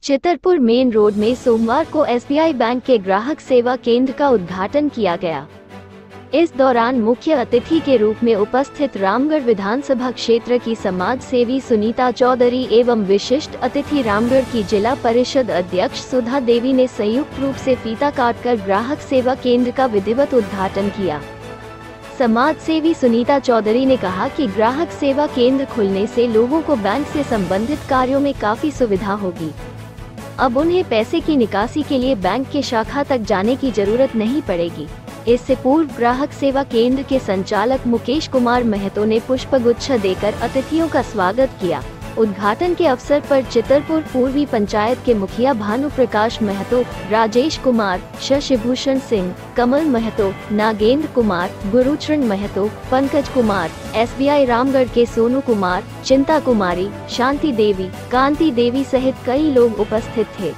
Chitarpur main road में सोमवार को एसबीआई बैंक के ग्राहक सेवा केंद्र का उद्घाटन किया गया। इस दौरान मुख्य अतिथि के रूप में उपस्थित रामगढ़ विधानसभा क्षेत्र की समाज सेवी सुनीता चौधरी एवं विशिष्ट अतिथि रामगढ़ की जिला परिषद अध्यक्ष सुधा देवी ने संयुक्त रूप से फीता काटकर ग्राहक सेवा केंद्र का विधिवत उद्घाटन किया। समाज सेवी सुनीता चौधरी ने कहा कि ग्राहक सेवा केंद्र खुलने से लोगों को बैंक से संबंधित कार्यों में काफी सुविधा होगी। अब उन्हें पैसे की निकासी के लिए बैंक के शाखा तक जाने की जरूरत नहीं पड़ेगी। इससे पूर्व ग्राहक सेवा केंद्र के संचालक मुकेश कुमार महतो ने पुष्पगुच्छ देकर अतिथियों का स्वागत किया। उद्घाटन के अवसर पर चितरपुर पूर्वी पंचायत के मुखिया भानु प्रकाश महतो, राजेश कुमार, शशिभूषण सिंह, कमल महतो, नागेंद्र कुमार, गुरुचरण महतो, पंकज कुमार, एसबीआई रामगढ़ के सोनू कुमार, चिंता कुमारी, शांति देवी, कांति देवी सहित कई लोग उपस्थित थे।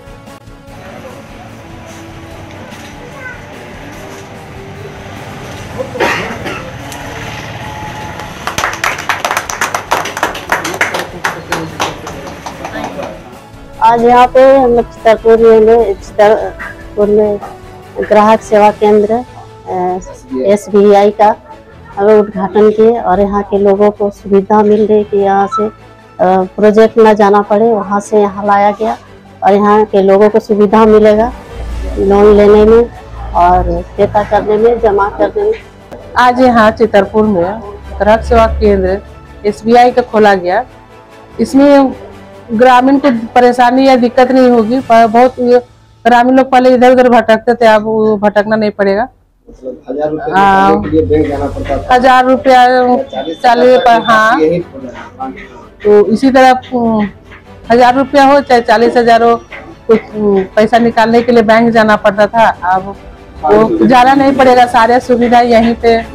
आज यहाँ पे हम लोग चितरपुर में ग्राहक सेवा केंद्र एसबीआई का उद्घाटन किए और यहाँ के लोगों को सुविधा मिल रही कि यहाँ से प्रोजेक्ट में जाना पड़े, वहाँ से यहाँ लाया गया और यहाँ के लोगों को सुविधा मिलेगा लोन लेने में और पेता करने में, जमा करने में। आज यहाँ चितरपुर में ग्राहक सेवा केंद्र एसबीआई का खोला गया। इसमें ग्रामीण को परेशानी या दिक्कत नहीं होगी। बहुत ग्रामीण लोग पहले इधर उधर भटकते थे, अब वो भटकना नहीं पड़ेगा। 1000 रुपया चालीस पर, हाँ, तो इसी तरह 1000 रुपया हो चाहे 40,000 हो, कुछ पैसा निकालने के लिए बैंक जाना पड़ता था। अब वो जाना नहीं पड़ेगा, सारे सुविधा यहीं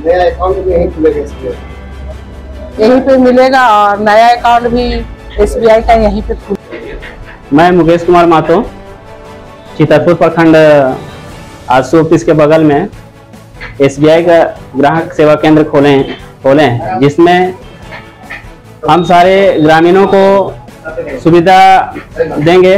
पे मिलेगा और नया अकाउंट भी एसबीआई का यहीं पे। मैं मुकेश कुमार महतो, चितरपुर प्रखंड आरसी ऑफिस के बगल में एसबीआई का ग्राहक सेवा केंद्र खोले हैं, जिसमें हम सारे ग्रामीणों को सुविधा देंगे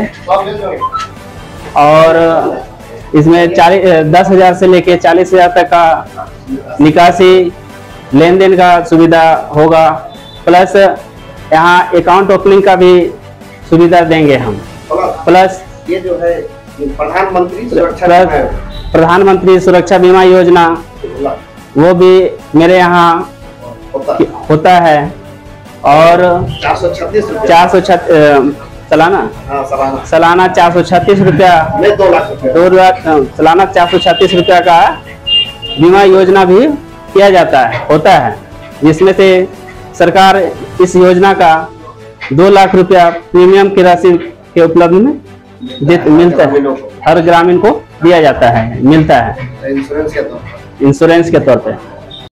और इसमें 10,000 से लेके 40,000 तक का निकासी लेन देन का सुविधा होगा। प्लस यहाँ अकाउंट ओपनिंग का भी सुविधा देंगे हम। प्लस ये जो है प्रधानमंत्री सुरक्षा बीमा योजना वो भी मेरे यहाँ होता है और 436 सालाना 436 रुपया, 2 लाख सालाना 436 रुपया का बीमा योजना भी किया होता है, जिसमें से सरकार इस योजना का 2 लाख रुपया प्रीमियम की राशि के उपलब्ध में मिलता है, हर ग्रामीण को दिया जाता है, मिलता है इंश्योरेंस के तौर पे।